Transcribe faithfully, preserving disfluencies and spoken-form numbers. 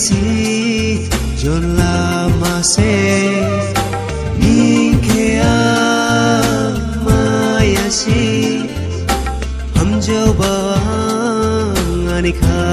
si John lama se Nikea maya si Ham jo bang anikha